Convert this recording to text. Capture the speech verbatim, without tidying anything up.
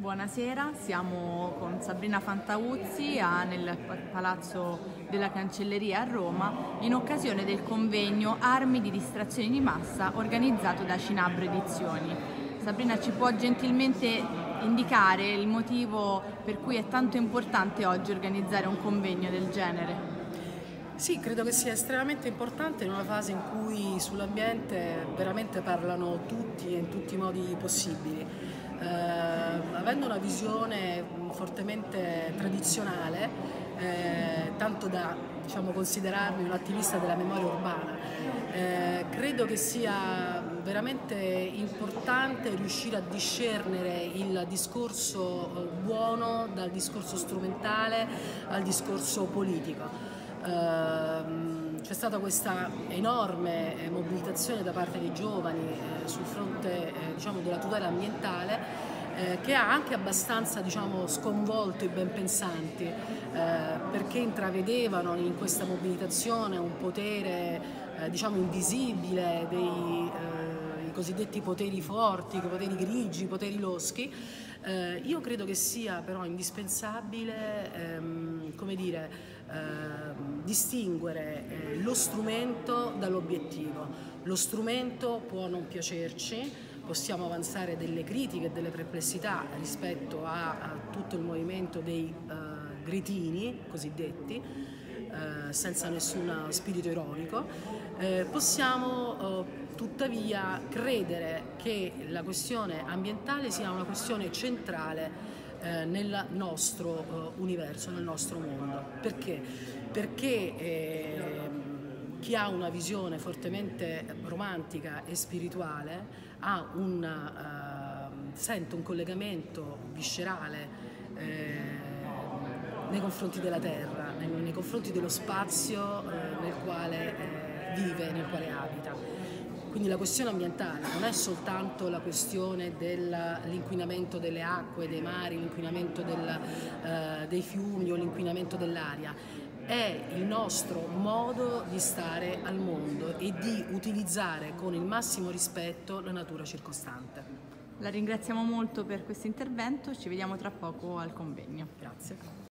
Buonasera, siamo con Sabrina Fantauzzi a, nel Palazzo della Cancelleria a Roma in occasione del convegno Armi di distrazione di massa organizzato da Cinabro Edizioni. Sabrina, ci può gentilmente indicare il motivo per cui è tanto importante oggi organizzare un convegno del genere? Sì, credo che sia estremamente importante in una fase in cui sull'ambiente veramente parlano tutti e in tutti i modi possibili. Eh, avendo una visione fortemente tradizionale, eh, tanto da diciamo, considerarmi un attivista della memoria urbana, eh, credo che sia veramente importante riuscire a discernere il discorso buono dal discorso strumentale al discorso politico. C'è stata questa enorme mobilitazione da parte dei giovani eh, sul fronte eh, diciamo, della tutela ambientale eh, che ha anche abbastanza diciamo, sconvolto i ben pensanti eh, perché intravedevano in questa mobilitazione un potere eh, diciamo, invisibile dei eh, i cosiddetti poteri forti, i poteri grigi, i poteri loschi. Eh, io credo che sia però indispensabile ehm, come dire, eh, distinguere eh, lo strumento dall'obiettivo. Lo strumento può non piacerci, possiamo avanzare delle critiche e delle perplessità rispetto a, a tutto il movimento dei eh, gretini cosiddetti, eh, senza nessun spirito ironico, eh, possiamo eh, tuttavia credere che la questione ambientale sia una questione centrale eh, nel nostro eh, universo, nel nostro mondo. Perché? Perché eh, chi ha una visione fortemente romantica e spirituale ha un, uh, sente un collegamento viscerale eh, nei confronti della terra, nei, nei confronti dello spazio eh, nel quale eh, vive, nel quale abita. Quindi la questione ambientale non è soltanto la questione dell'inquinamento delle acque, dei mari, l'inquinamento del, eh, dei fiumi o l'inquinamento dell'aria, è il nostro modo di stare al mondo e di utilizzare con il massimo rispetto la natura circostante. La ringraziamo molto per questo intervento, ci vediamo tra poco al convegno. Grazie.